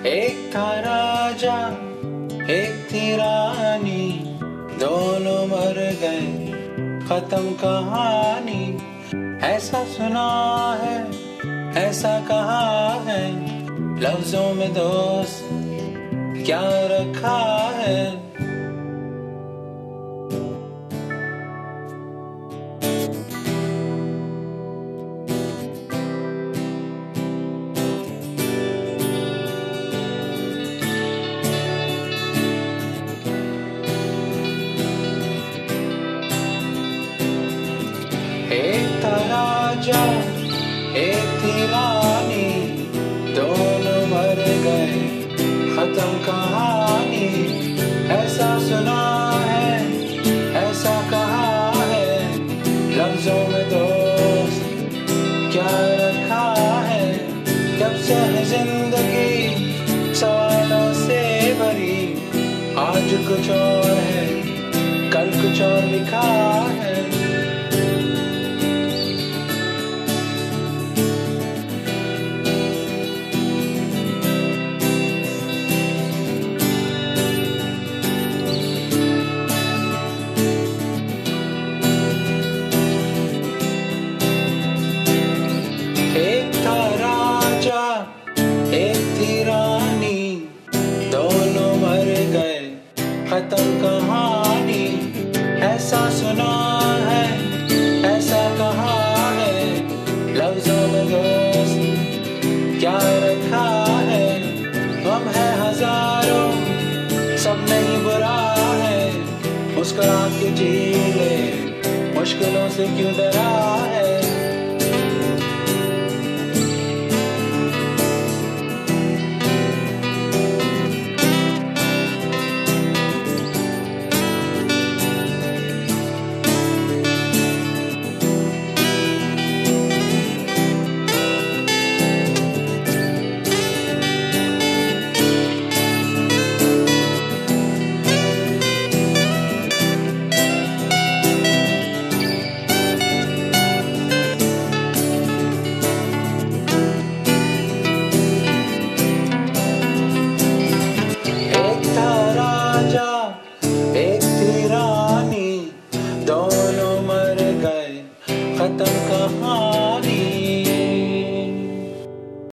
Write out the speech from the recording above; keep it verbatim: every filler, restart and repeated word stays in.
एक था राजा एक थी रानी, दोनों मर गए खत्म कहानी। ऐसा सुना है ऐसा कहा है, लफ्जों में दोस्त क्या रखा है। एक था राजा एक थी रानी, दोनों मर गए खत्म कहानी। ऐसा सुना है ऐसा कहा है, लफ्जों में दोस्त क्या रखा है। जब से है जिंदगी सवालों से भरी, आज कुछ और है कल कुछ और लिखा है। एक था राजा एक थी रानी, दोनों मर गए खत्म कहानी। ऐसा सुना है ऐसा कहा है, लफ्जों में दोस्त क्या रखा है। हम है हजारों सब नहीं बुरा है, मुस्कुरा के जी ले मुश्किलों से क्यों डरा